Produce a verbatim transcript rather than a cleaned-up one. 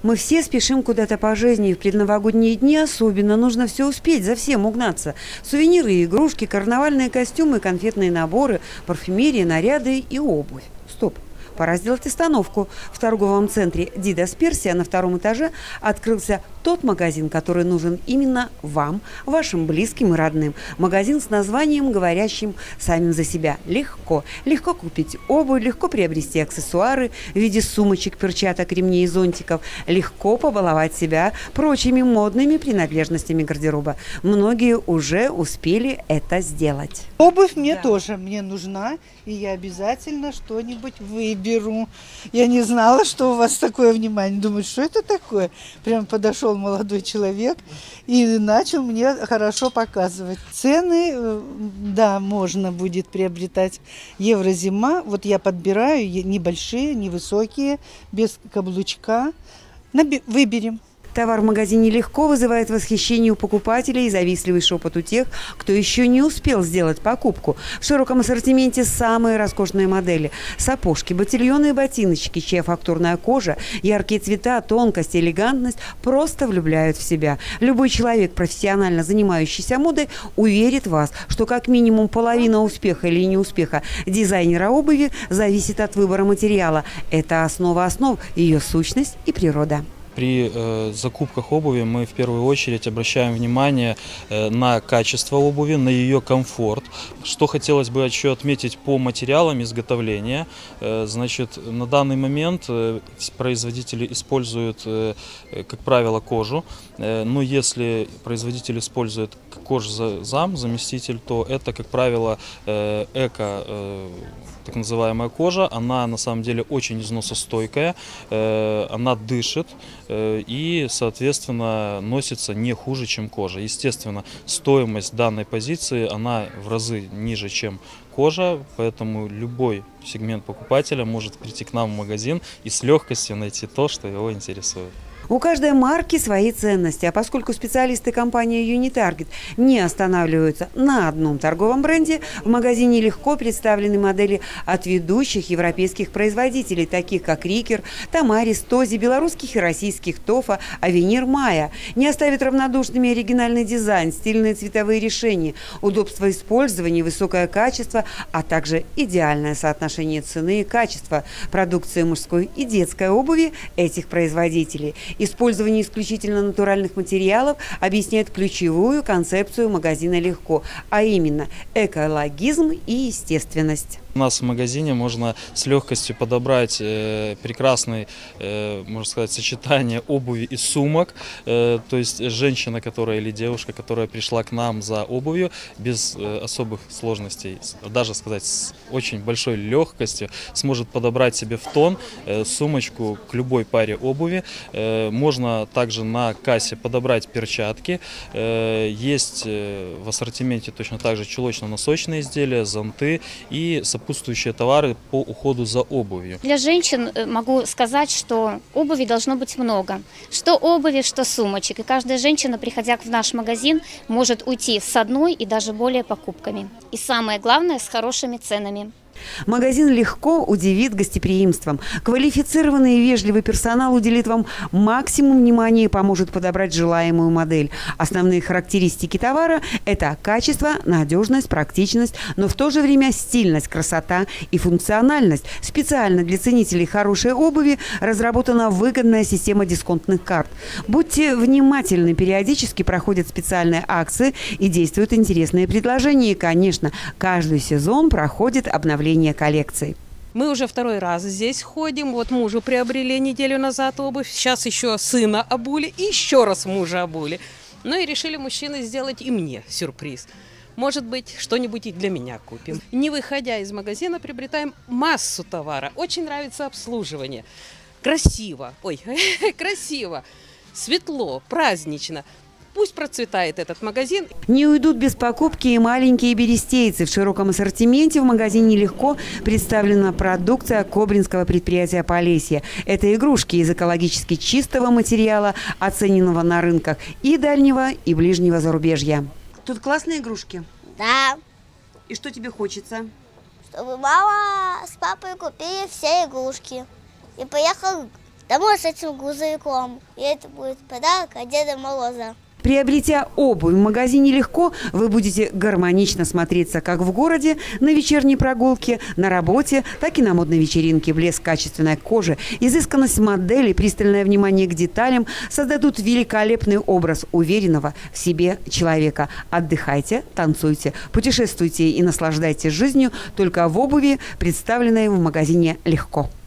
Мы все спешим куда-то по жизни, и в предновогодние дни особенно нужно все успеть, за всем угнаться. Сувениры и игрушки, карнавальные костюмы, конфетные наборы, парфюмерия, наряды и обувь. Стоп. Пора сделать остановку. В торговом центре «Дидас Персия» на втором этаже открылся тот магазин, который нужен именно вам, вашим близким и родным. Магазин с названием, говорящим самим за себя. Легко. Легко купить обувь, легко приобрести аксессуары в виде сумочек, перчаток, ремней и зонтиков. Легко побаловать себя прочими модными принадлежностями гардероба. Многие уже успели это сделать. Обувь мне Да. тоже мне нужна, и я обязательно что-нибудь выберу. Я не знала, что у вас такое внимание. Думаю, что это такое? Прям подошел молодой человек и начал мне хорошо показывать. Цены, да, можно будет приобретать. Еврозима, вот я подбираю небольшие, невысокие, без каблучка. Выберем. Товар в магазине легко вызывает восхищение у покупателей и завистливый шепот у тех, кто еще не успел сделать покупку. В широком ассортименте самые роскошные модели. Сапожки, ботильоны и ботиночки, чья фактурная кожа, яркие цвета, тонкость, элегантность просто влюбляют в себя. Любой человек, профессионально занимающийся модой, уверит вас, что как минимум половина успеха или неуспеха дизайнера обуви зависит от выбора материала. Это основа основ, ее сущность и природа. При э, закупках обуви мы в первую очередь обращаем внимание э, на качество обуви, на ее комфорт. Что хотелось бы еще отметить по материалам изготовления. Э, значит, на данный момент э, производители используют, э, как правило, кожу. Э, но если производитель использует кожзам, заместитель, то это, как правило, э, эко, э, так называемая кожа. Она на самом деле очень износостойкая, э, она дышит. И, соответственно, носится не хуже, чем кожа. Естественно, стоимость данной позиции, она в разы ниже, чем кожа, поэтому любой сегмент покупателя может прийти к нам в магазин и с легкостью найти то, что его интересует. У каждой марки свои ценности, а поскольку специалисты компании Unitarget не останавливаются на одном торговом бренде, в магазине легко представлены модели от ведущих европейских производителей, таких как Рикер, Тамарис, Този, белорусских и российских Тофа, Авенир, Майя. Не оставит равнодушными оригинальный дизайн, стильные цветовые решения, удобство использования, высокое качество, а также идеальное соотношение цены и качества продукции мужской и детской обуви этих производителей. Использование исключительно натуральных материалов объясняет ключевую концепцию магазина «Легко», а именно экологизм и естественность. У нас в магазине можно с легкостью подобрать э, прекрасное, э, можно сказать, сочетание обуви и сумок. Э, то есть женщина, которая или девушка, которая пришла к нам за обувью, без э, особых сложностей, даже сказать с очень большой легкостью, сможет подобрать себе в тон э, сумочку к любой паре обуви. Э, можно также на кассе подобрать перчатки. Э, есть э, в ассортименте точно так же чулочно-носочные изделия, зонты и сапожки. Сопутствующие товары по уходу за обувью. Для женщин могу сказать, что обуви должно быть много. Что обуви, что сумочек. И каждая женщина, приходя в наш магазин, может уйти с одной и даже более покупками. И самое главное, с хорошими ценами. Магазин легко удивит гостеприимством. Квалифицированный и вежливый персонал уделит вам максимум внимания и поможет подобрать желаемую модель. Основные характеристики товара – это качество, надежность, практичность, но в то же время стильность, красота и функциональность. Специально для ценителей хорошей обуви разработана выгодная система дисконтных карт. Будьте внимательны, периодически проходят специальные акции и действуют интересные предложения. И, конечно, каждый сезон проходит обновление коллекций. Мы уже второй раз здесь ходим. Вот мужу приобрели неделю назад обувь. Сейчас еще сына обули и еще раз мужа обули. Ну и решили мужчины сделать и мне сюрприз. Может быть, что-нибудь и для меня купим. Не выходя из магазина, приобретаем массу товара. Очень нравится обслуживание. Красиво. Ой, красиво. Светло, празднично. Пусть процветает этот магазин. Не уйдут без покупки и маленькие берестейцы. В широком ассортименте в магазине легко представлена продукция кобринского предприятия «Полесье». Это игрушки из экологически чистого материала, оцененного на рынках и дальнего, и ближнего зарубежья. Тут классные игрушки? Да. И что тебе хочется? Чтобы мама с папой купили все игрушки и поехал домой с этим грузовиком. И это будет подарок от Деда Мороза. Приобретя обувь в магазине «Легко», вы будете гармонично смотреться как в городе, на вечерней прогулке, на работе, так и на модной вечеринке. Блеск качественной кожи, изысканность модели, пристальное внимание к деталям создадут великолепный образ уверенного в себе человека. Отдыхайте, танцуйте, путешествуйте и наслаждайтесь жизнью только в обуви, представленной в магазине «Легко».